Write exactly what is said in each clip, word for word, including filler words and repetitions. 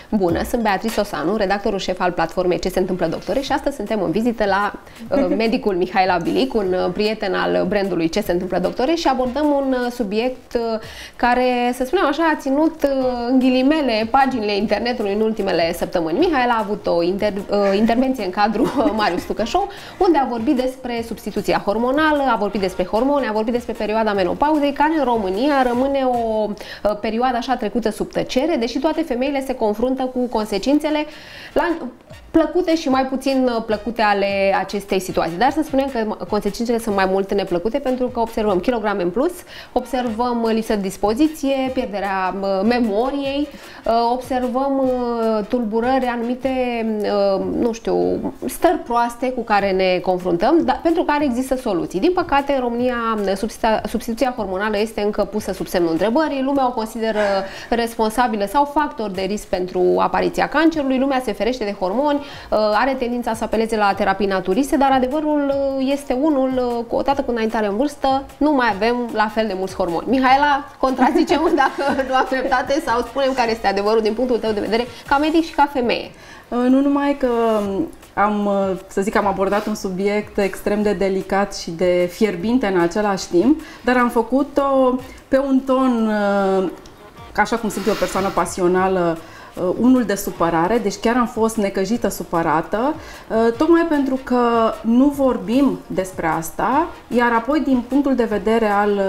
Bună, sunt Beatrice Osanu, redactorul șef al platformei Ce se întâmplă doctore și astăzi suntem în vizită la uh, medicul Mihaela Bilic, un uh, prieten al brandului Ce se întâmplă doctore și abordăm un uh, subiect uh, care, să spunem așa, a ținut uh, în ghilimele paginile internetului în ultimele săptămâni. Mihaela a avut o inter, uh, intervenție în cadrul uh, Marius Tucă Show, unde a vorbit despre substituția hormonală, a vorbit despre hormone, a vorbit despre perioada menopauzei, care în România rămâne o uh, perioadă așa trecută sub tăcere, deși toate femeile se confruntă cu consecințele la plăcute și mai puțin plăcute ale acestei situații. Dar să spunem că consecințele sunt mai mult neplăcute pentru că observăm kilograme în plus, observăm lipsă de dispoziție, pierderea memoriei, observăm tulburări, anumite, nu știu, stări proaste cu care ne confruntăm, dar pentru care există soluții. Din păcate, în România, substituția hormonală este încă pusă sub semnul întrebării, lumea o consideră responsabilă sau factor de risc pentru apariția cancerului, lumea se ferește de hormoni, are tendința să apeleze la terapii naturiste, dar adevărul este unul, cu odată cu înaintarea în vârstă, nu mai avem la fel de mulți hormoni. Mihaela, contrazicem dacă nu am dreptate sau spunem care este adevărul din punctul tău de vedere ca medic și ca femeie. Nu numai că am, să zic, am abordat un subiect extrem de delicat și de fierbinte în același timp, dar am făcut-o pe un ton, așa cum sunt eu o persoană pasională, unul de supărare, deci chiar am fost necăjită, supărată, tocmai pentru că nu vorbim despre asta, iar apoi din punctul de vedere al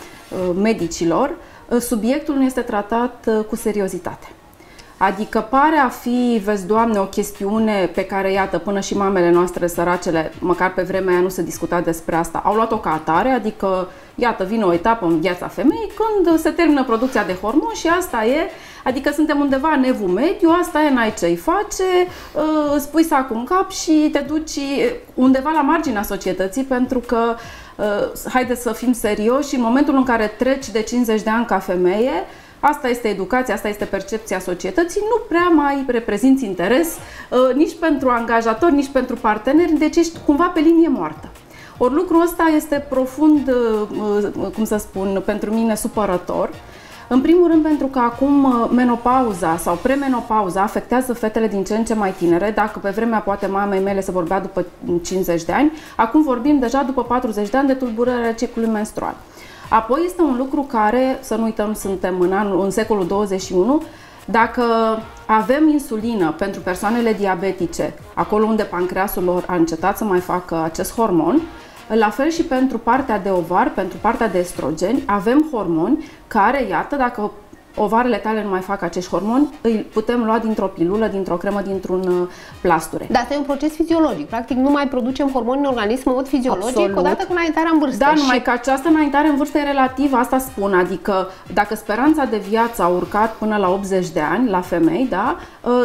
medicilor, subiectul nu este tratat cu seriozitate. Adică pare a fi, vezi, Doamne, o chestiune pe care, iată, până și mamele noastre săracele, măcar pe vremea aia nu se discuta despre asta, au luat-o ca atare, adică, iată, vine o etapă în viața femeii când se termină producția de hormoni și asta e, adică suntem undeva în evul mediu, asta e, n-ai ce-i face, îți pui sacul în cap și te duci undeva la marginea societății, pentru că, haideți să fim serioși, în momentul în care treci de cincizeci de ani ca femeie, asta este educația, asta este percepția societății, nu prea mai reprezinți interes uh, nici pentru angajatori, nici pentru parteneri, deci ești cumva pe linie moartă. Ori lucrul ăsta este profund, uh, cum să spun, pentru mine supărător. În primul rând pentru că acum menopauza sau premenopauza afectează fetele din ce în ce mai tinere. Dacă pe vremea poate mamei mele se vorbea după cincizeci de ani, acum vorbim deja după patruzeci de ani de tulburări ciclului menstrual. Apoi este un lucru care, să nu uităm, suntem în, anul, în secolul douăzeci și unu, dacă avem insulină pentru persoanele diabetice, acolo unde pancreasul lor a încetat să mai facă acest hormon, la fel și pentru partea de ovar, pentru partea de estrogeni, avem hormoni care, iată, dacă ovarele tale nu mai fac acești hormoni, îi putem lua dintr-o pilulă, dintr-o cremă, dintr-un plasture. Dar asta e un proces fiziologic. Practic nu mai producem hormoni în organism în mod fiziologic. Absolut. Odată cu înaintarea în vârstă. Da, și... numai că această înaintare în vârstă e relativă, asta spun. Adică dacă speranța de viață a urcat până la optzeci de ani la femei, da,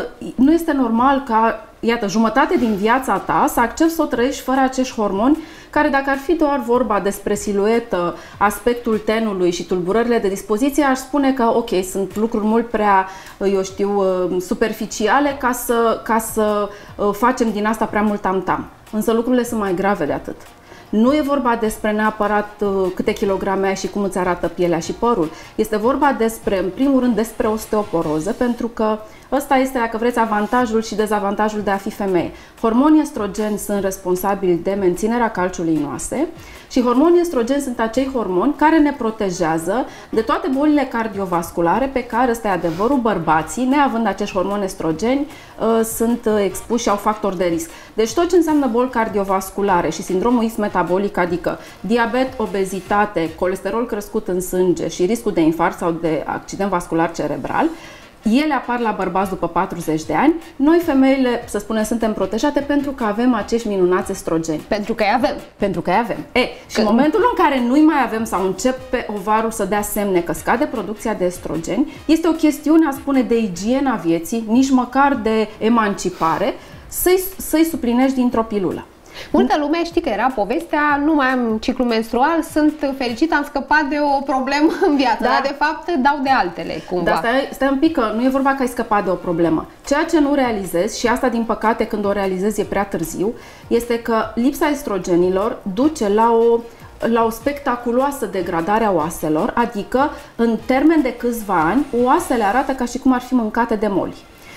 nu este normal ca, iată, jumătate din viața ta să accepti să o trăiești fără acești hormoni, care, dacă ar fi doar vorba despre siluetă, aspectul tenului și tulburările de dispoziție, aș spune că, ok, sunt lucruri mult prea, eu știu, superficiale ca să, ca să facem din asta prea mult tam-tam. Însă lucrurile sunt mai grave de atât. Nu e vorba despre neapărat câte kilograme ai și cum îți arată pielea și părul. Este vorba despre, în primul rând, despre osteoporoză, pentru că ăsta este, dacă vreți, avantajul și dezavantajul de a fi femeie. Hormonii estrogeni sunt responsabili de menținerea calciului în oase și hormonii estrogeni sunt acei hormoni care ne protejează de toate bolile cardiovasculare pe care, ăsta e adevărul, bărbații, neavând acești hormoni estrogeni, sunt expuși și au factori de risc. Deci tot ce înseamnă boli cardiovasculare și sindromul X metabolic, adică diabet, obezitate, colesterol crescut în sânge și riscul de infarct sau de accident vascular cerebral, ele apar la bărbați după patruzeci de ani. Noi, femeile, să spunem, suntem protejate pentru că avem acești minunați estrogeni. Pentru că îi avem. Pentru că îi avem. E, și că... în momentul în care nu-i mai avem sau încep pe ovarul să dea semne că scade producția de estrogeni, este o chestiune, a spune, de igiena vieții, nici măcar de emancipare, să-i să-i suplinești dintr-o pilulă. Multă lume, știi că era povestea, nu mai am ciclu menstrual, sunt fericită, am scăpat de o problemă în viață, da. Dar de fapt dau de altele cumva. Dar stai, stai un pic, că nu e vorba că ai scăpat de o problemă. Ceea ce nu realizezi, și asta din păcate când o realizezi e prea târziu, este că lipsa estrogenilor duce la o la o spectaculoasă degradare a oaselor, adică în termen de câțiva ani, oasele arată ca și cum ar fi mâncate de moli.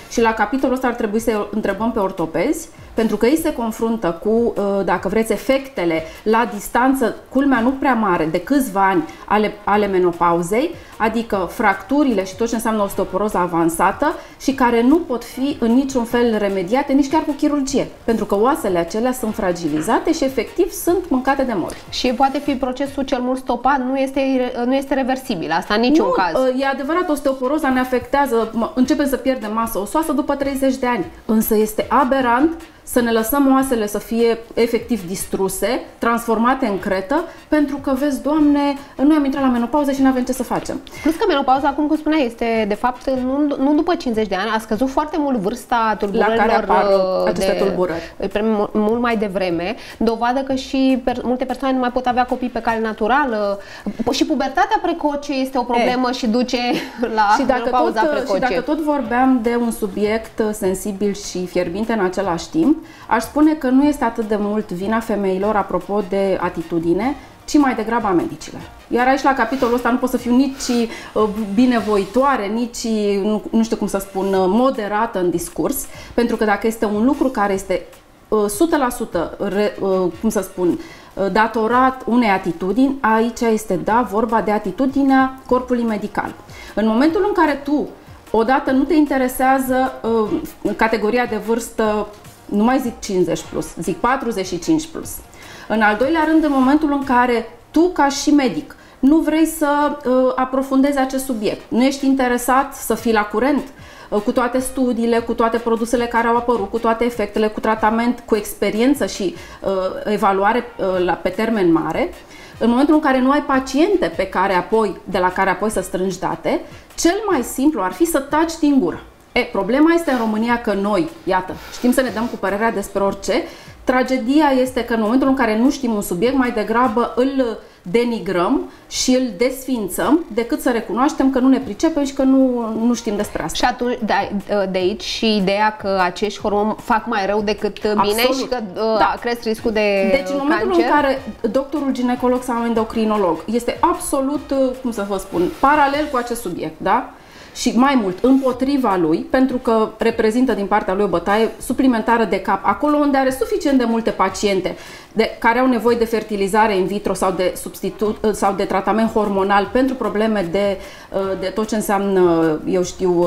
și la capitolul ăsta ar trebui să întrebăm pe ortopezi, pentru că ei se confruntă cu, dacă vreți, efectele la distanță, culmea nu prea mare, de câțiva ani ale, ale menopauzei, adică fracturile și tot ce înseamnă osteoporoză avansată și care nu pot fi în niciun fel remediate, nici chiar cu chirurgie, pentru că oasele acelea sunt fragilizate și efectiv sunt mâncate de mori. Și poate fi procesul cel mult stopat, nu este, nu este reversibil, asta în niciun nu, caz. E adevărat, osteoporoza ne afectează, începem să pierdem masă osoasă după treizeci de ani, însă este aberant să ne lăsăm oasele să fie efectiv distruse, transformate în cretă, pentru că, vezi, Doamne, noi am intrat la menopauză și nu avem ce să facem. Plus că menopauza, acum cum spuneai, este de fapt nu, nu după cincizeci de ani, a scăzut foarte mult vârsta tulburărilor, la care apar aceste de, tulburări. Mult mai devreme, dovadă că și per, multe persoane nu mai pot avea copii pe cale naturală, și pubertatea precoce este o problemă e. și duce la și dacă menopauza tot, precoce. Și dacă tot vorbeam de un subiect sensibil și fierbinte în același timp, aș spune că nu este atât de mult vina femeilor apropo de atitudine, ci mai degrabă a medicilor. Iar aici, la capitolul ăsta, nu pot să fiu nici binevoitoare, nici, nu, nu știu cum să spun, moderată în discurs, pentru că dacă este un lucru care este o sută la sută, cum să spun, datorat unei atitudini, aici este, da, vorba de atitudinea corpului medical. În momentul în care tu, odată, nu te interesează uh, categoria de vârstă, nu mai zic cincizeci plus, zic patruzeci și cinci plus. În al doilea rând, în momentul în care tu, ca și medic, nu vrei să uh, aprofundezi acest subiect, nu ești interesat să fii la curent uh, cu toate studiile, cu toate produsele care au apărut, cu toate efectele, cu tratament, cu experiență și uh, evaluare uh, la, pe termen mare, în momentul în care nu ai paciente pe care apoi, de la care apoi să strângi date, cel mai simplu ar fi să taci din gură. E, problema este în România că noi, iată, știm să ne dăm cu părerea despre orice. Tragedia este că în momentul în care nu știm un subiect, mai degrabă îl denigrăm și îl desfințăm decât să recunoaștem că nu ne pricepem și că nu, nu știm despre asta. Și atunci, de, de aici și ideea că acești hormoni fac mai rău decât bine. Absolut. Și că da. cresc riscul de Deci în momentul cancer. în care doctorul ginecolog sau endocrinolog este absolut, cum să vă spun, paralel cu acest subiect, da? Și mai mult, împotriva lui, pentru că reprezintă din partea lui o bătaie suplimentară de cap, acolo unde are suficient de multe paciente de, care au nevoie de fertilizare in vitro sau de, substitut, sau de tratament hormonal pentru probleme de, de tot ce înseamnă, eu știu,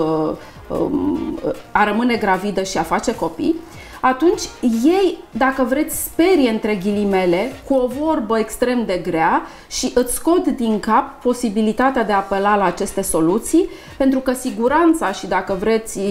a rămâne gravidă și a face copii, atunci ei, dacă vreți, sperie între ghilimele cu o vorbă extrem de grea și îți scot din cap posibilitatea de a apela la aceste soluții, pentru că siguranța și, dacă vreți,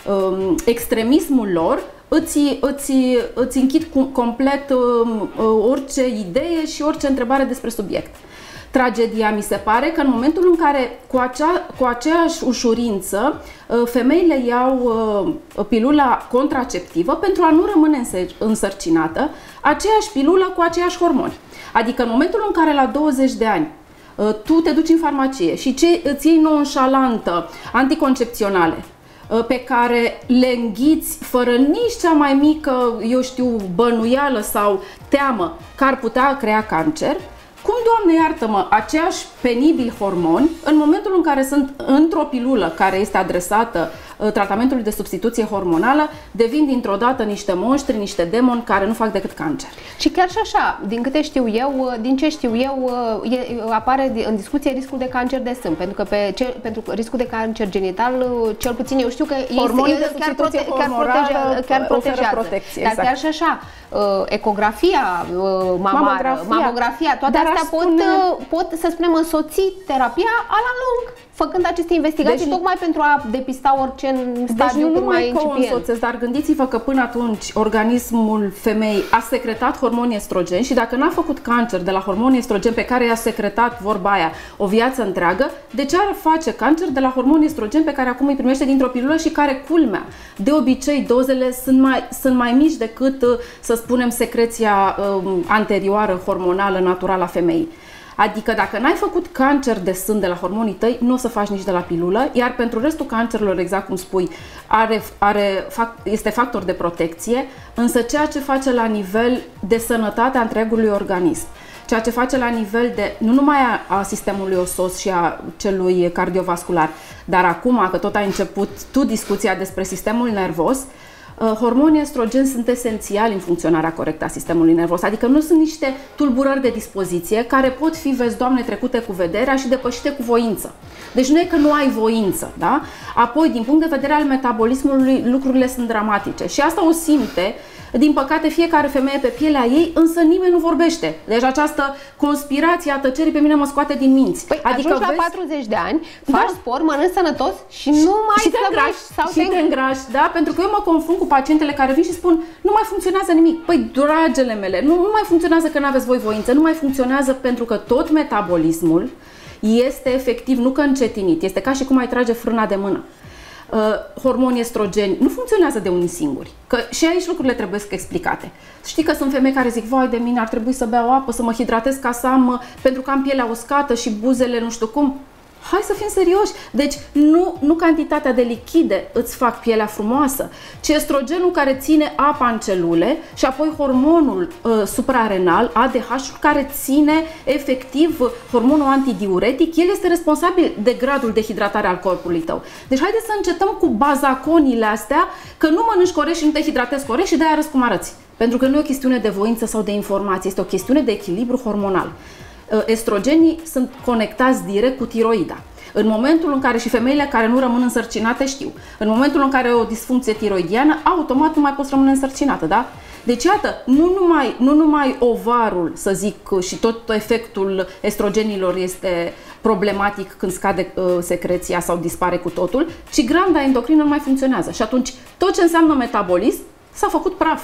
extremismul lor îți, îți, îți închid complet orice idee și orice întrebare despre subiect. Tragedia mi se pare că în momentul în care cu, acea, cu aceeași ușurință femeile iau pilula contraceptivă pentru a nu rămâne însărcinată, aceeași pilulă cu aceiași hormoni. Adică în momentul în care la douăzeci de ani tu te duci în farmacie și ce, îți iei nonșalantă anticoncepționale pe care le înghiți fără nici cea mai mică, eu știu, bănuială sau teamă că ar putea crea cancer, cum, Doamne iartă-mă, aceiași penibili hormoni, în momentul în care sunt într-o pilulă care este adresată uh, tratamentului de substituție hormonală, devin dintr-o dată niște monștri, niște demoni care nu fac decât cancer. Și chiar și așa, din câte știu eu, din ce știu eu, e, apare în discuție riscul de cancer de sân, pentru că pe ce, pentru riscul de cancer genital, cel puțin eu știu că hormonii este, de chiar, prote, chiar, protejează, chiar protejează. Protecție, Dar exact. chiar și așa, ecografia mamară, mamografia, mamografia toate Dar astea pot, spune... pot, să spunem, însoți terapia a la lung, făcând aceste investigații, deci, tocmai pentru a depista orice în stadiu deci cât mai incipient. Deci nu însoțesc, dar gândiți-vă că până atunci organismul femeii a secretat hormoni estrogeni și dacă n-a făcut cancer de la hormoni estrogeni pe care i-a secretat, vorba aia, o viață întreagă, de ce ar face cancer de la hormoni estrogeni pe care acum îi primește dintr-o pilulă și care, culmea, de obicei dozele sunt mai, sunt mai mici decât, să spunem, secreția um, anterioară, hormonală, naturală a femeii. Adică dacă n-ai făcut cancer de sân de la hormonii tăi, nu o să faci nici de la pilulă, iar pentru restul cancerelor, exact cum spui, are, are, este factor de protecție, însă ceea ce face la nivel de sănătate a întregului organism, ceea ce face la nivel de, nu numai a, a sistemului osos și a celui cardiovascular, dar acum că tot ai început tu discuția despre sistemul nervos, hormonii estrogeni sunt esențiali în funcționarea corectă a sistemului nervos, adică nu sunt niște tulburări de dispoziție care pot fi, vezi, Doamne, trecute cu vederea și depășite cu voință. Deci nu e că nu ai voință, da? Apoi, din punct de vedere al metabolismului, lucrurile sunt dramatice și asta o simte, din păcate, fiecare femeie pe pielea ei, însă nimeni nu vorbește. Deci această conspirație a tăcerii pe mine mă scoate din minți. Păi, adică ajungi vezi... la patruzeci de ani, faci da. sport, mănânci sănătos și nu mai și te îngrași, sau și te îngrași, da? Pentru că eu mă confrunt cu pacientele care vin și spun nu mai funcționează nimic. Păi, dragele mele, nu, nu mai funcționează că nu aveți voi voință, nu mai funcționează pentru că tot metabolismul este efectiv, nu că încetinit, este ca și cum ai trage frâna de mână. Uh, hormonii estrogeni nu funcționează de unii singuri, că și aici lucrurile trebuie explicate. Știi că sunt femei care zic, vai de mine, ar trebui să beau apă, să mă hidratez ca să am, pentru că am pielea uscată și buzele nu știu cum. Hai să fim serioși. Deci nu, nu cantitatea de lichide îți fac pielea frumoasă, ci estrogenul care ține apa în celule și apoi hormonul uh, suprarenal, A D H-ul, care ține efectiv hormonul antidiuretic. El este responsabil de gradul de hidratare al corpului tău. Deci haideți să încetăm cu bazaconile astea că nu mănânci corect și nu te hidratezi corect și de-aia arăți cum arăți. Pentru că nu e o chestiune de voință sau de informație, este o chestiune de echilibru hormonal. Estrogenii sunt conectați direct cu tiroida. În momentul în care, și femeile care nu rămân însărcinate știu, în momentul în care ai o disfuncție tiroidiană, automat nu mai poți rămâne însărcinată, da? Deci, iată, nu numai, nu numai ovarul, să zic, și tot efectul estrogenilor este problematic când scade uh, secreția sau dispare cu totul, ci glanda endocrină nu mai funcționează. Și atunci, tot ce înseamnă metabolism s-a făcut praf.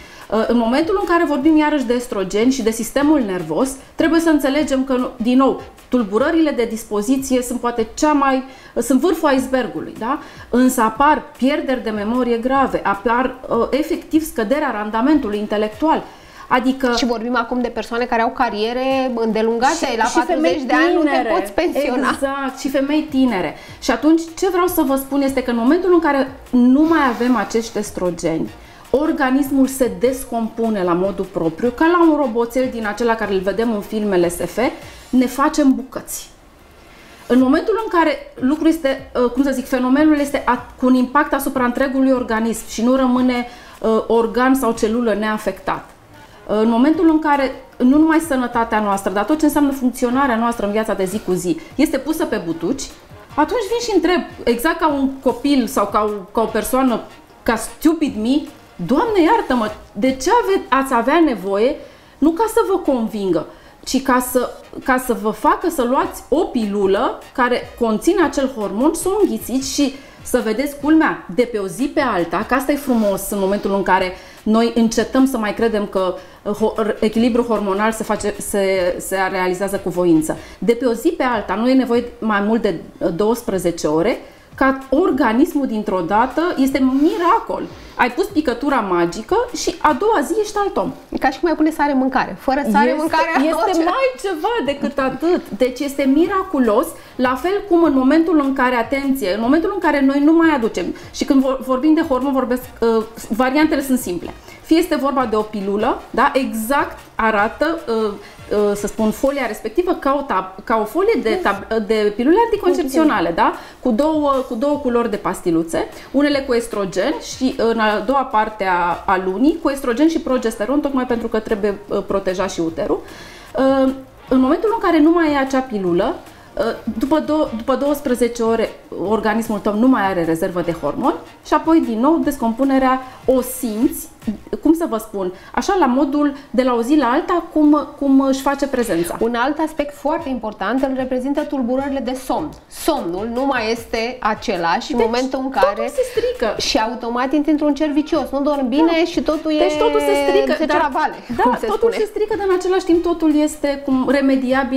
În momentul în care vorbim iarăși de estrogeni și de sistemul nervos, trebuie să înțelegem că, din nou, tulburările de dispoziție sunt poate cea mai, sunt vârful icebergului, da? Însă apar pierderi de memorie grave, apar uh, efectiv scăderea randamentului intelectual. Adică... Și vorbim acum de persoane care au cariere îndelungate, și, la și patruzeci de ani nu te poți pensiona. Exact, și femei tinere. Și atunci ce vreau să vă spun este că în momentul în care nu mai avem acești estrogeni, organismul se descompune la modul propriu, ca la un roboțel din acela care îl vedem în filmele S F, ne facem bucăți. În momentul în care lucrul este, cum să zic, fenomenul este cu un impact asupra întregului organism și nu rămâne organ sau celulă neafectat, în momentul în care nu numai sănătatea noastră, dar tot ce înseamnă funcționarea noastră în viața de zi cu zi este pusă pe butuci, atunci vin și întreb, exact ca un copil sau ca o, ca o persoană, ca stupid me, Doamne iartă-mă, de ce ave, ați avea nevoie, nu ca să vă convingă, ci ca să, ca să vă facă să luați o pilulă care conține acel hormon, să o înghițiți și să vedeți culmea de pe o zi pe alta, că asta e frumos în momentul în care noi încetăm să mai credem că echilibrul hormonal se, face, se, se realizează cu voință. De pe o zi pe alta, nu e nevoie mai mult de douăsprezece ore, ca organismul dintr-o dată, este miracol. Ai pus picătura magică și a doua zi ești alt om. E ca și cum ai pune sare în mâncare. Fără sare este, mâncare este orice. mai ceva decât atât. Deci este miraculos, la fel cum în momentul în care, atenție, în momentul în care noi nu mai aducem, și când vorbim de hormon, vorbesc, uh, variantele sunt simple. Fie este vorba de o pilulă, da? Exact arată, uh, uh, să spun, folia respectivă ca o, tab, ca o folie de, tab, de pilule anticoncepționale, da? Cu două, cu două culori de pastiluțe, unele cu estrogen și în a doua parte a, a lunii cu estrogen și progesteron, tocmai pentru că trebuie uh, protejat și uterul. Uh, în momentul în care nu mai e acea pilulă, După, do- după douăsprezece ore, organismul tău nu mai are rezervă de hormoni și apoi, din nou, descompunerea o simți, cum să vă spun, așa la modul de la o zi la alta, cum, cum își face prezența. Un alt aspect foarte important îl reprezintă tulburările de somn. Somnul nu mai este același în deci, momentul în care totul se strică. Și automat intri într-un cerc vicios. Nu dormi bine da. și totul deci, e totul se strică, se dar, la vale, da, cum se totul spune. se strică, dar în același timp totul este cum remediabil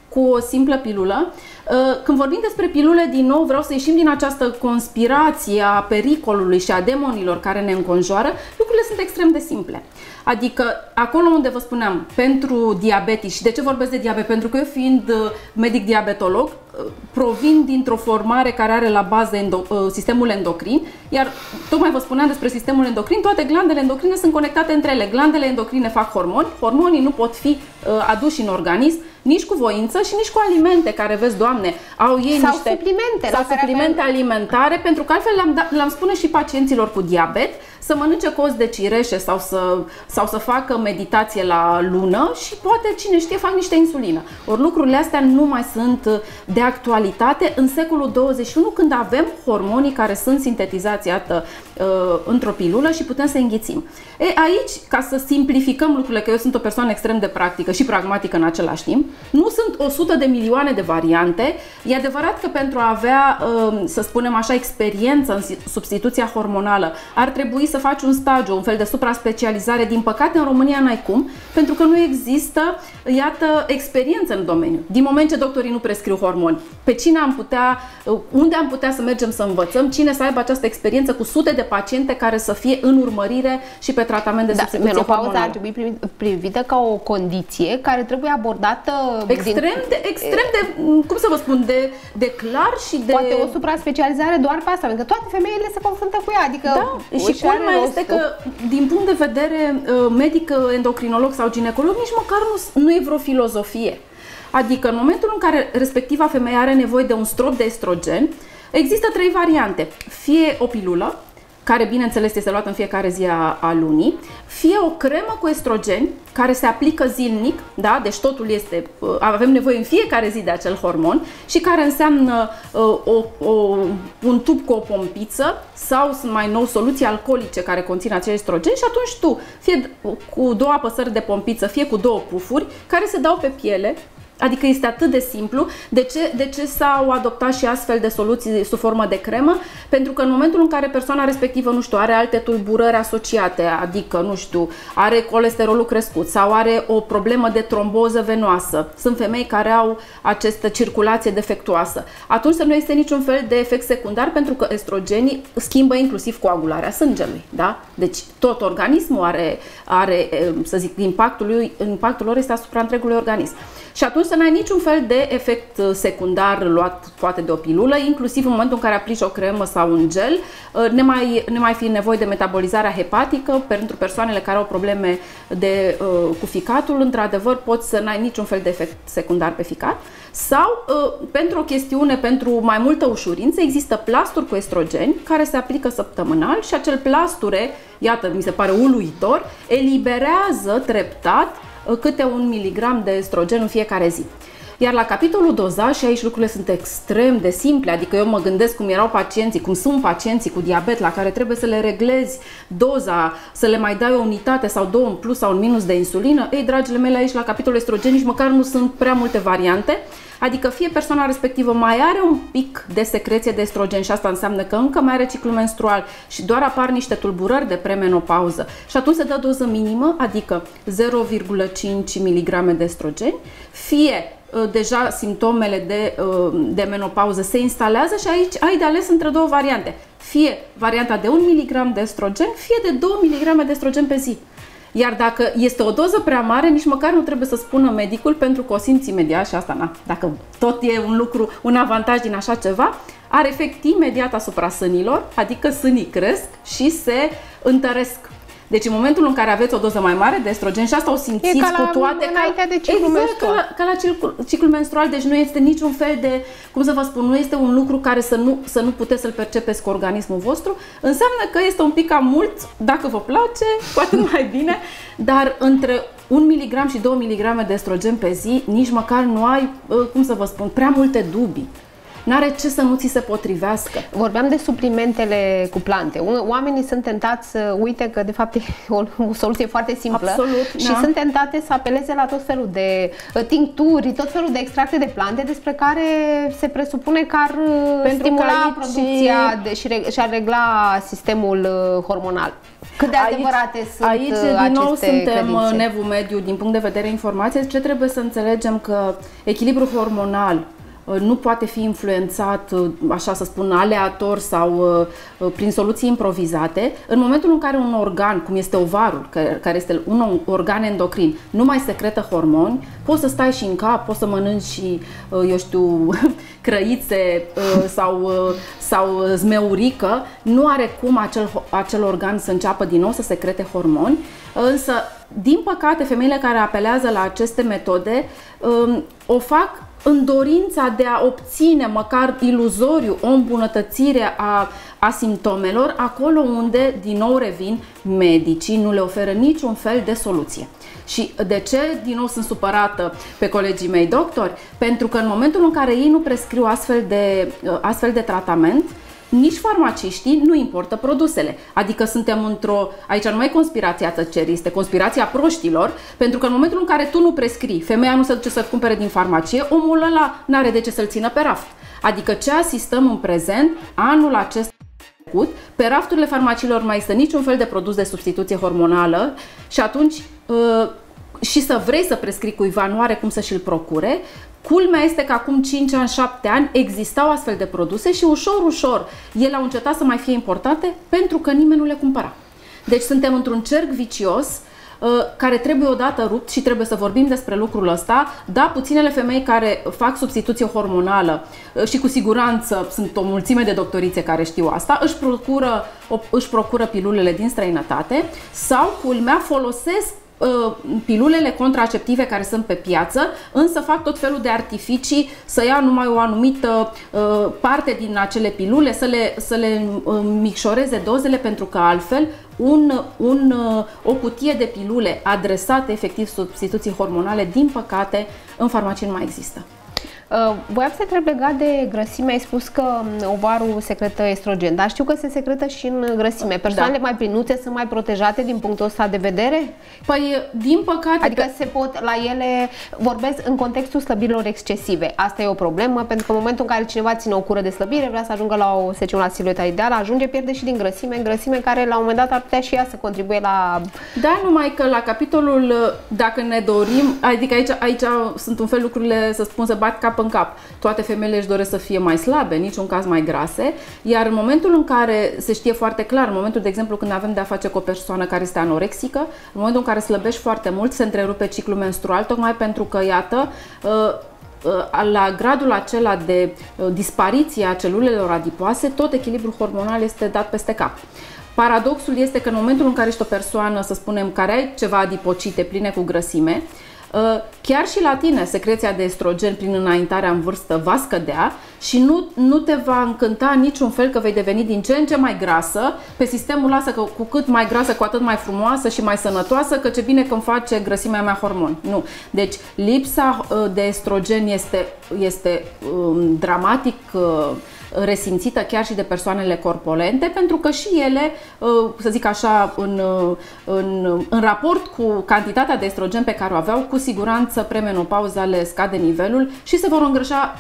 cu o simplă pilulă. Când vorbim despre pilule, din nou vreau să ieșim din această conspirație a pericolului și a demonilor care ne înconjoară. Lucrurile sunt extrem de simple. Adică acolo unde vă spuneam, pentru diabetici, și de ce vorbesc de diabet? Pentru că eu, fiind medic diabetolog, provin dintr-o formare care are la bază endo sistemul endocrin, iar tocmai vă spuneam despre sistemul endocrin, toate glandele endocrine sunt conectate între ele. Glandele endocrine fac hormoni, hormonii nu pot fi aduși în organism nici cu voință și nici cu alimente, care, vezi, Doamne, au ei sau niște suplimente, sau suplimente avem... alimentare, pentru că altfel le-am le-am spune și pacienților cu diabet să mănânce coz de cireșe sau să, sau să facă meditație la lună și poate, cine știe, fac niște insulină. Ori lucrurile astea nu mai sunt de actualitate în secolul douăzeci și unu, când avem hormonii care sunt sintetizați, iată, într-o pilulă și putem să înghițim. E, aici, ca să simplificăm lucrurile, că eu sunt o persoană extrem de practică și pragmatică în același timp, nu sunt o sută de milioane de variante. E adevărat că pentru a avea, să spunem așa, experiență în substituția hormonală, ar trebui să faci un stagiu, un fel de supra-specializare. Din păcate, în România n-ai cum, pentru că nu există, iată, experiență în domeniu. Din moment ce doctorii nu prescriu hormoni, pe cine am putea, unde am putea să mergem să învățăm, cine să aibă această experiență cu sute de paciente care să fie în urmărire și pe tratament de substituție da, hormonală. menopauza ar trebui privită ca o condiție care trebuie abordată extrem din... de, extrem de, cum să vă spun, de, de clar și de... Poate o supra-specializare doar pe asta, pentru că toate femeile se confruntă cu ea, adică... Da, și culmea este că, din punct de vedere medic, endocrinolog sau ginecolog, nici măcar nu, nu e vreo filozofie. Adică, în momentul în care respectiva femeie are nevoie de un strop de estrogen, există trei variante. Fie o pilulă, care, bineînțeles, este luată în fiecare zi a, a lunii, fie o cremă cu estrogeni, care se aplică zilnic, da? Deci totul este, avem nevoie în fiecare zi de acel hormon și care înseamnă uh, o, o, un tub cu o pompiță sau, sunt mai nou, soluții alcoolice care conțin acel estrogen și atunci tu, fie cu două apăsări de pompiță, fie cu două pufuri, care se dau pe piele. Adică este atât de simplu. De ce, de ce s-au adoptat și astfel de soluții sub formă de cremă? Pentru că în momentul în care persoana respectivă, nu știu, are alte tulburări asociate, adică, nu știu, are colesterolul crescut sau are o problemă de tromboză venoasă, sunt femei care au această circulație defectuoasă, atunci să nu este niciun fel de efect secundar, pentru că estrogenii schimbă inclusiv coagularea sângelui, da? Deci tot organismul are, are să zic, impactul, lui, impactul lor este asupra întregului organism. Și atunci să n-ai niciun fel de efect secundar luat poate de o pilulă, inclusiv în momentul în care aplici o cremă sau un gel, ne mai, ne mai fi nevoie de metabolizarea hepatică. Pentru persoanele care au probleme de, cu ficatul, într-adevăr, poți să n-ai niciun fel de efect secundar pe ficat. Sau, pentru o chestiune, pentru mai multă ușurință, există plasturi cu estrogeni care se aplică săptămânal și acel plasture, iată, mi se pare uluitor, eliberează treptat câte un miligram de estrogen în fiecare zi. Iar la capitolul dozaj, și aici lucrurile sunt extrem de simple, adică eu mă gândesc cum erau pacienții, cum sunt pacienții cu diabet la care trebuie să le reglezi doza, să le mai dai o unitate sau două în plus sau în minus de insulină. Ei, dragile mele, aici la capitolul estrogen nici măcar nu sunt prea multe variante. Adică fie persoana respectivă mai are un pic de secreție de estrogen și asta înseamnă că încă mai are ciclu menstrual și doar apar niște tulburări de premenopauză și atunci se dă doză minimă, adică zero virgulă cinci miligrame de estrogen, fie deja simptomele de, de menopauză se instalează și aici ai de ales între două variante. Fie varianta de un miligram de estrogen, fie de două miligrame de estrogen pe zi. Iar dacă este o doză prea mare, nici măcar nu trebuie să spună medicul, pentru că o simți imediat și asta, na, dacă tot e un lucru, un avantaj din așa ceva, are efect imediat asupra sânilor, adică sânii cresc și se întăresc. Deci în momentul în care aveți o doză mai mare de estrogen, și asta o simțiți ca cu toate, ca, de ciclu exact, menstrual. Ca, la, ca la ciclu, ciclu menstrual, deci nu este niciun fel de, cum să vă spun, nu este un lucru care să nu, să nu puteți să-l percepeți cu organismul vostru. Înseamnă că este un pic cam mult, dacă vă place, cu atât mai bine, dar între un miligram și două miligrame de estrogen pe zi, nici măcar nu ai, cum să vă spun, prea multe dubii. N-are ce să nu ți se potrivească. Vorbeam de suplimentele cu plante. Oamenii sunt tentați să uite că de fapt e o, o soluție foarte simplă. Absolut, și da. sunt tentate să apeleze la tot felul de tincturi, tot felul de extracte de plante despre care se presupune că ar Pentru stimula că aici... producția de, și, și ar regla sistemul hormonal. Cât de adevărate aici, sunt Aici, din nou, suntem în evul mediu din punct de vedere informației. Ce trebuie să înțelegem că echilibrul hormonal nu poate fi influențat, așa să spun, aleator sau prin soluții improvizate. În momentul în care un organ, cum este ovarul, care este un organ endocrin, nu mai secretă hormoni, poți să stai și în cap, poți să mănânci și, eu știu, crăițe sau, sau zmeurică, nu are cum acel, acel organ să înceapă din nou să secrete hormoni. Însă, din păcate, femeile care apelează la aceste metode o fac în dorința de a obține, măcar iluzoriu, o îmbunătățire a, a simptomelor, acolo unde, din nou revin, medicii nu le oferă niciun fel de soluție. Și de ce, din nou, sunt supărată pe colegii mei doctori? Pentru că în momentul în care ei nu prescriu astfel de, astfel de tratament, nici farmaciștii nu importă produsele. Adică suntem într-o... Aici nu mai e conspirația tăcerii, este conspirația proștilor, pentru că în momentul în care tu nu prescrii, femeia nu se duce să-l cumpere din farmacie, omul ăla n-are de ce să-l țină pe raft. Adică ce asistăm în prezent, anul acesta trecut, pe rafturile farmaciilor mai este niciun fel de produs de substituție hormonală și atunci și să vrei să prescrii cuiva, nu are cum să și-l procure. Culmea este că acum cinci ani, șapte ani existau astfel de produse și ușor, ușor ele au încetat să mai fie importate pentru că nimeni nu le cumpăra. Deci suntem într-un cerc vicios uh, care trebuie odată rupt și trebuie să vorbim despre lucrul ăsta. Da, puținele femei care fac substituție hormonală uh, și cu siguranță sunt o mulțime de doctorițe care știu asta, își procură, o, își procură pilulele din străinătate sau, culmea, folosesc pilulele contraceptive care sunt pe piață, însă fac tot felul de artificii să ia numai o anumită uh, parte din acele pilule, să le, să le uh, micșoreze dozele, pentru că altfel un, un, uh, o cutie de pilule adresate efectiv substituții hormonale, din păcate, în farmacii nu mai există. Uh, voiam să te întreb legat de grăsime. Ai spus că ovarul secretă estrogen, dar știu că se secretă și în grăsime. Persoanele da. mai plinuțe sunt mai protejate din punctul ăsta de vedere? Păi, din păcate... Adică pe... se pot, la ele, vorbesc în contextul slăbirilor excesive. Asta e o problemă, pentru că în momentul în care cineva ține o cură de slăbire, vrea să ajungă la o, să zicem, la silueta ideală, ajunge, pierde și din grăsime, grăsime care la un moment dat ar putea și ea să contribuie la... Da, numai că la capitolul, dacă ne dorim, adică aici, aici sunt un fel lucrurile, să spun, să bat cap în cap. Toate femeile își doresc să fie mai slabe, în niciun caz mai grase, iar în momentul în care se știe foarte clar, în momentul, de exemplu, când avem de a face cu o persoană care este anorexică, în momentul în care slăbești foarte mult, se întrerupe ciclul menstrual, tocmai pentru că, iată, la gradul acela de dispariție a celulelor adipoase, tot echilibrul hormonal este dat peste cap. Paradoxul este că în momentul în care ești o persoană, să spunem, care ai ceva adipocite pline cu grăsime, chiar și la tine secreția de estrogen prin înaintarea în vârstă va scădea și nu, nu te va încânta niciun fel că vei deveni din ce în ce mai grasă, pe sistemul ăsta că cu cât mai grasă, cu atât mai frumoasă și mai sănătoasă, că ce bine că îmi face grăsimea mea hormoni. Nu. Deci lipsa de estrogen este, este um, dramatic uh, resimțită chiar și de persoanele corpulente, pentru că și ele, să zic așa, în, în, în raport cu cantitatea de estrogen pe care o aveau, cu siguranță premenopauza le scade nivelul și se vor îngrășa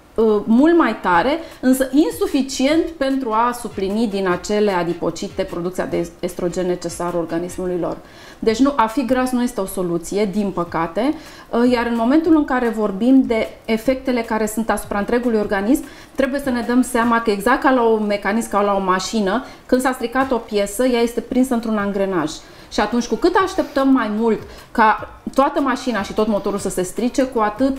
mult mai tare, însă insuficient pentru a suplini din acele adipocite producția de estrogen necesară organismului lor. Deci nu, a fi gras nu este o soluție, din păcate, iar în momentul în care vorbim de efectele care sunt asupra întregului organism, trebuie să ne dăm seama că exact ca la un mecanism, ca la o mașină, când s-a stricat o piesă, ea este prinsă într-un angrenaj. Și atunci, cu cât așteptăm mai mult ca toată mașina și tot motorul să se strice, cu atât,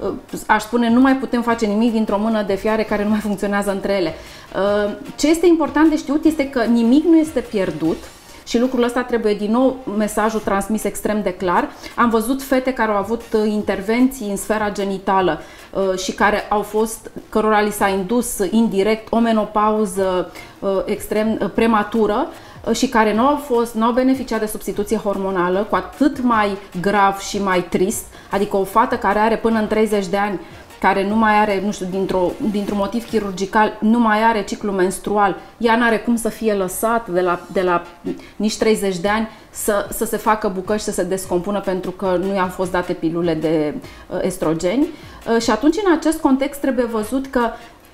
aș spune, nu mai putem face nimic dintr-o mână de fiare care nu mai funcționează între ele. Ce este important de știut este că nimic nu este pierdut. Și lucrul ăsta trebuie, din nou, mesajul transmis extrem de clar. Am văzut fete care au avut intervenții în sfera genitală și care au fost, cărora li s-a indus indirect o menopauză extrem prematură și care nu au fost, nu au beneficiat de substituție hormonală, cu atât mai grav și mai trist, adică o fată care are până în treizeci de ani, care nu mai are, nu știu, dintr-o, dintr-un motiv chirurgical, nu mai are ciclu menstrual, ea n-are cum să fie lăsat de la, de la nici treizeci de ani să, să se facă bucăși, să se descompună pentru că nu i-au fost date pilule de uh, estrogeni. Uh, și atunci, în acest context, trebuie văzut că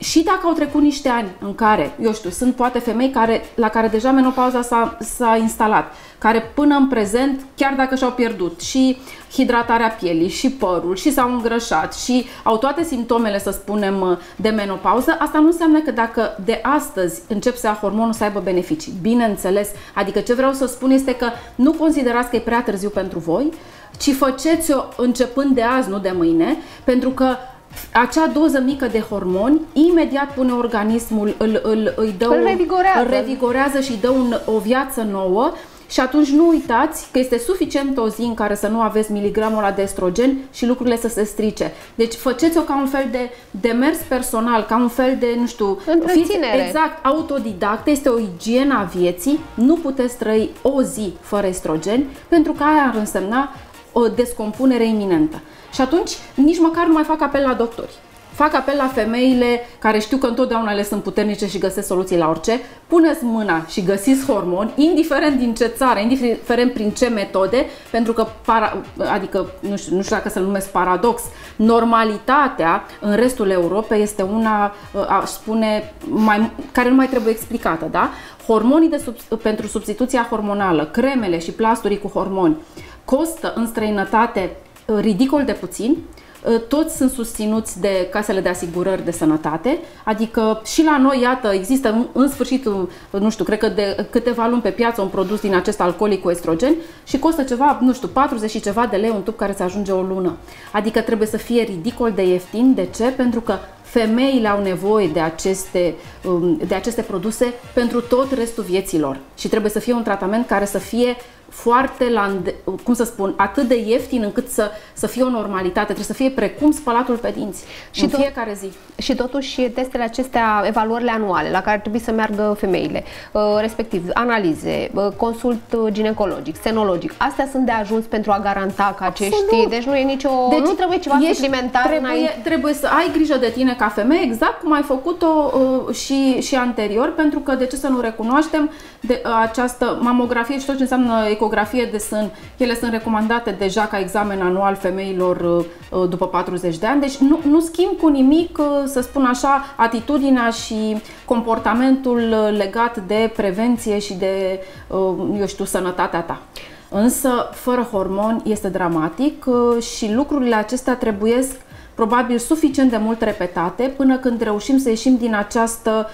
și dacă au trecut niște ani în care, eu știu, sunt poate femei care, la care deja menopauza s-a instalat, care până în prezent, chiar dacă și-au pierdut și hidratarea pielii, și părul, și s-au îngrășat, și au toate simptomele, să spunem, de menopauză, asta nu înseamnă că dacă de astăzi încep să ia hormonul să aibă beneficii. Bineînțeles, adică ce vreau să spun este că nu considerați că e prea târziu pentru voi, ci faceți-o începând de azi, nu de mâine, pentru că acea doză mică de hormoni imediat pune organismul, îl, îl, îi dă îl revigorează. îl revigorează și îi dă un, o viață nouă. Și atunci nu uitați că este suficient o zi în care să nu aveți miligramul ăla de estrogen și lucrurile să se strice. Deci faceți-o ca un fel de demers personal, ca un fel de, nu știu, întreținere. Exact, autodidact, este o igienă a vieții. Nu puteți trăi o zi fără estrogen, pentru că aia ar însemna o descompunere iminentă. Și atunci nici măcar nu mai fac apel la doctori. Fac apel la femeile care știu că întotdeauna le sunt puternice și găsesc soluții la orice. Puneți mâna și găsiți hormoni, indiferent din ce țară, indiferent prin ce metode, pentru că, para, adică, nu știu, nu știu dacă să-l numesc paradox, normalitatea în restul Europei este una, aș spune, mai, care nu mai trebuie explicată, da? Hormonii de sub, pentru substituția hormonală, cremele și plasturii cu hormoni, costă în străinătate ridicol de puțin. Toți sunt susținuți de casele de asigurări de sănătate, adică și la noi, iată, există în sfârșit, nu știu, cred că de câteva luni pe piață un produs din acest alcoolic cu estrogen și costă ceva, nu știu, patruzeci și ceva de lei un tub care se ajunge o lună. Adică trebuie să fie ridicol de ieftin. De ce? Pentru că femeile au nevoie de aceste, de aceste produse pentru tot restul vieților și trebuie să fie un tratament care să fie foarte, la, cum să spun, atât de ieftin încât să, să fie o normalitate, trebuie să fie precum spălatul pe dinți și în tot, fiecare zi. Și totuși testele acestea, evaluările anuale la care trebuie să meargă femeile, respectiv analize, consult ginecologic, senologic, astea sunt de ajuns pentru a garanta că acești, Absolut. Deci nu e nicio, deci nu trebuie ceva ești, suplimentar. Trebuie, trebuie să ai grijă de tine ca femeie, exact cum ai făcut-o uh, și, și anterior, pentru că de ce să nu recunoaștem de, uh, această mamografie și tot ce înseamnă ecografie de sân, ele sunt recomandate deja ca examen anual femeilor după patruzeci de ani, deci nu, nu schimb cu nimic, să spun așa, atitudinea și comportamentul legat de prevenție și de, eu știu, sănătatea ta. Însă, fără hormoni este dramatic și lucrurile acestea trebuiesc probabil suficient de mult repetate până când reușim să ieșim din această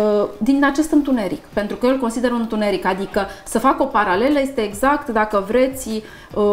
din acest întuneric, pentru că eu îl consider un întuneric, adică să fac o paralelă este exact, dacă vreți,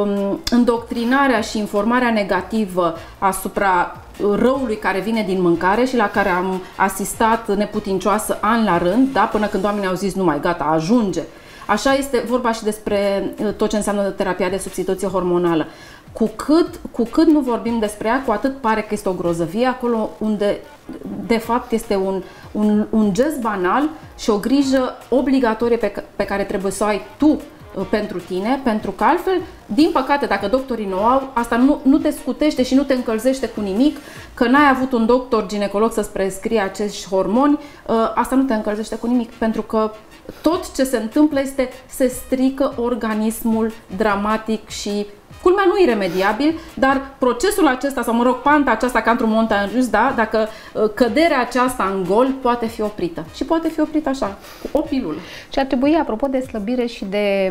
îndoctrinarea și informarea negativă asupra răului care vine din mâncare și la care am asistat neputincioasă ani la rând, da? Până când oamenii au zis, nu mai, gata, ajunge. Așa este vorba și despre tot ce înseamnă terapia de substituție hormonală. Cu cât, cu cât nu vorbim despre ea, cu atât pare că este o grozăvie, acolo unde de fapt este un, un, un gest banal și o grijă obligatorie pe, pe care trebuie să o ai tu pentru tine, pentru că altfel, din păcate, dacă doctorii nu au, asta nu, nu te scutește și nu te încălzește cu nimic, că n-ai avut un doctor ginecolog să-ți prescrie acești hormoni, asta nu te încălzește cu nimic, pentru că tot ce se întâmplă este, se strică organismul dramatic și culmea nu iremediabil, dar procesul acesta, sau mă rog, panta aceasta ca într-un montanjus, da, dacă căderea aceasta în gol poate fi oprită. Și poate fi oprită așa, cu o pilulă. Și ar trebui, apropo de slăbire și de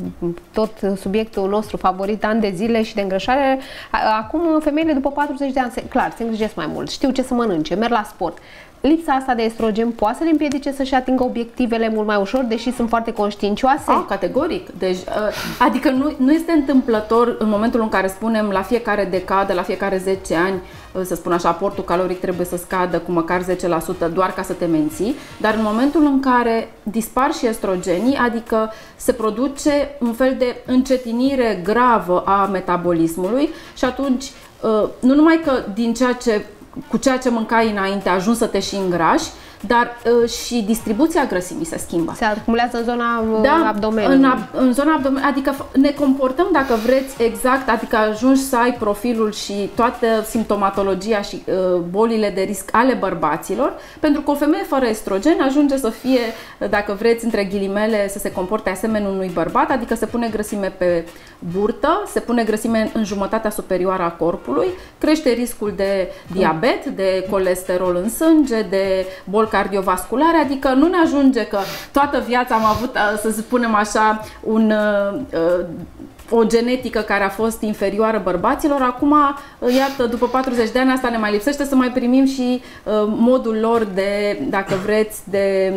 tot subiectul nostru favorit, ani de zile și de îngrășare, acum femeile după patruzeci de ani, clar, se îngrijesc mai mult, știu ce să mănânce, merg la sport. Lipsa asta de estrogen poate să le împiedice să-și atingă obiectivele mult mai ușor, deși sunt foarte conștiincioase? Ah, categoric. Deci, adică nu, nu este întâmplător în momentul în care spunem la fiecare decadă, la fiecare zece ani, să spun așa, aportul caloric trebuie să scadă cu măcar zece la sută doar ca să te menții, dar în momentul în care dispar și estrogenii, adică se produce un fel de încetinire gravă a metabolismului și atunci nu numai că din ceea ce cu ceea ce mâncai înainte ajungi să te și îngrași, dar uh, și distribuția grăsimii se schimbă. Se acumulează în zona da, abdomenului. În, ab în zona abdomenului, adică ne comportăm, dacă vreți, exact, adică ajungi să ai profilul și toată simptomatologia și uh, bolile de risc ale bărbaților, pentru că o femeie fără estrogen ajunge să fie, dacă vreți, între ghilimele, să se comporte asemenea unui bărbat, adică se pune grăsime pe burtă, se pune grăsime în jumătatea superioară a corpului, crește riscul de diabet, de colesterol în sânge, de boli cardiovasculare, adică nu ne ajunge că toată viața am avut, să spunem așa, un, o genetică care a fost inferioară bărbaților, acum, iată, după patruzeci de ani asta ne mai lipsește, să mai primim și modul lor de, dacă vreți, de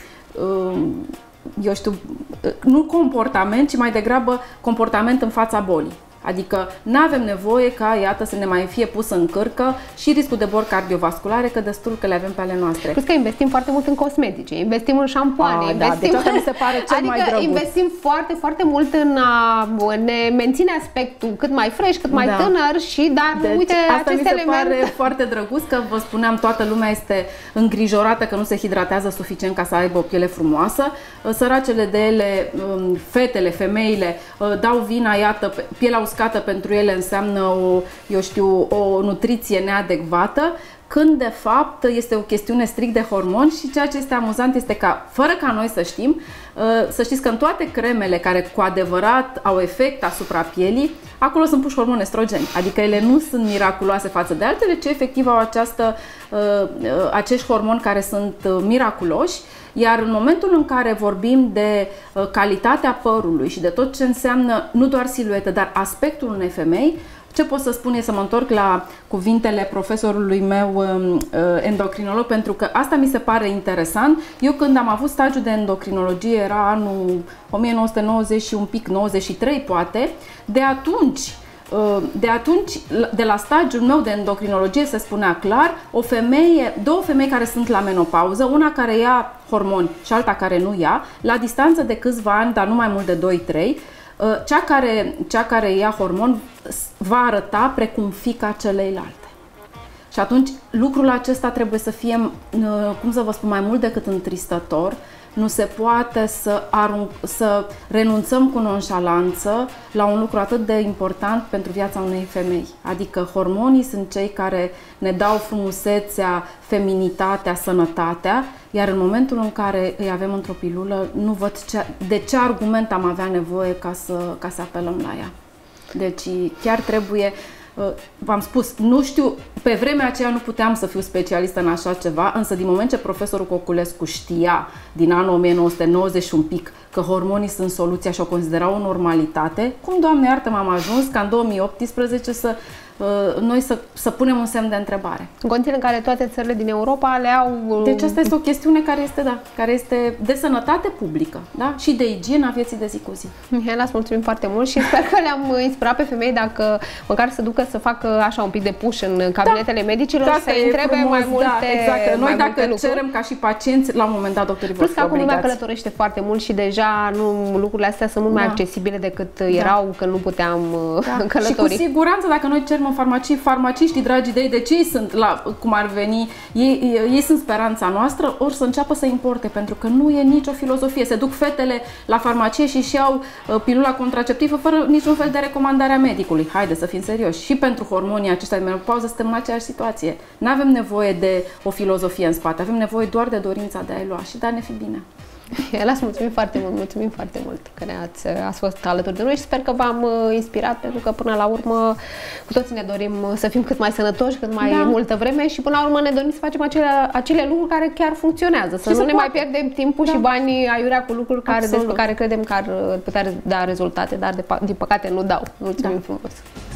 eu știu, nu comportament, ci mai degrabă comportament în fața bolii. Adică nu avem nevoie ca, iată, să ne mai fie pus în cârcă și riscul de boli cardiovasculare, că destul că le avem pe ale noastre. Plus că investim foarte mult în cosmetice, investim în șampoane, a, investim... Da, deci asta mi se pare cel adică mai drăguț. investim foarte, foarte mult în a ne menține aspectul cât mai fresh, cât mai da. tânăr și, dar deci, uite, asta acest mi se element... pare foarte drăguț, că vă spuneam, toată lumea este îngrijorată că nu se hidratează suficient ca să aibă o piele frumoasă. Săracele de ele, fetele, femeile, dau vina, iată, pielea uscată pentru ele înseamnă o, eu știu, o nutriție neadecvată, când de fapt este o chestiune strict de hormoni și ceea ce este amuzant este că, fără ca noi să știm, să știți că în toate cremele care cu adevărat au efect asupra pielii, acolo sunt puși hormoni estrogeni, adică ele nu sunt miraculoase față de altele, ci efectiv au această, acești hormoni care sunt miraculoși. Iar în momentul în care vorbim de calitatea părului și de tot ce înseamnă nu doar siluetă, dar aspectul unei femei, ce pot să spun e să mă întorc la cuvintele profesorului meu endocrinolog, pentru că asta mi se pare interesant. Eu când am avut stagiul de endocrinologie, era anul o mie nouă sute nouăzeci și un pic, nouăzeci și trei poate, de atunci De atunci, de la stagiul meu de endocrinologie se spunea clar, o femeie, două femei care sunt la menopauză, una care ia hormoni și alta care nu ia, la distanță de câțiva ani, dar nu mai mult de doi trei, cea care, cea care ia hormon va arăta precum fiica celeilalte. Și atunci lucrul acesta trebuie să fie, cum să vă spun, mai mult decât întristător. Nu se poate să, arunc, să renunțăm cu nonșalanță la un lucru atât de important pentru viața unei femei. Adică hormonii sunt cei care ne dau frumusețea, feminitatea, sănătatea, iar în momentul în care îi avem într-o pilulă, nu văd ce, de ce argument am avea nevoie ca să, ca să apelăm la ea. Deci chiar trebuie... V-am spus, nu știu, pe vremea aceea nu puteam să fiu specialistă în așa ceva, însă din moment ce profesorul Coculescu știa din anul o mie nouă sute nouăzeci și un pic că hormonii sunt soluția și o considera o normalitate, cum, Doamne iartă, m-am ajuns ca în două mii optsprezece să noi să, să punem un semn de întrebare. În condiții în care toate țările din Europa le au... Deci asta este o chestiune care este, da, care este de sănătate publică, da? Și de igienă a vieții de zi cu zi. Mihaela, îți mulțumim foarte mult și sper că le-am inspirat pe femei dacă măcar să ducă să facă așa un pic de push în cabinetele da, medicilor, da, să întrebe frumos, mai multe, da, exact. Noi mai dacă multe cerem ca și pacienți, la un moment dat doctorii vor fi Plus că acum lumea obligați. călătorește foarte mult și deja nu, lucrurile astea sunt mult da. mai accesibile decât da. erau când nu puteam da. călători. Și cu siguranță dacă noi cerem în farmacie, farmaciștii, dragii de ei, de ce ei sunt, la, cum ar veni, ei, ei, ei sunt speranța noastră, ori să înceapă să importe, pentru că nu e nicio filozofie. Se duc fetele la farmacie și își iau uh, pilula contraceptivă fără niciun fel de recomandare a medicului. Haide să fim serioși. Și pentru hormonii aceștia de menopauză suntem în aceeași situație. Nu avem nevoie de o filozofie în spate, avem nevoie doar de dorința de a-i lua și de a ne fi bine. Ela, mulțumim foarte mult, mulțumim foarte mult că ne-ați ați fost alături de noi și sper că v-am inspirat, pentru că până la urmă cu toții ne dorim să fim cât mai sănătoși, cât mai da. multă vreme și până la urmă ne dorim să facem acele, acele lucruri care chiar funcționează, să și nu ne poate. mai pierdem timpul da. și banii aiurea cu lucruri care, despre care credem că ar putea da rezultate, dar de, din păcate nu dau. Mulțumim da. frumos!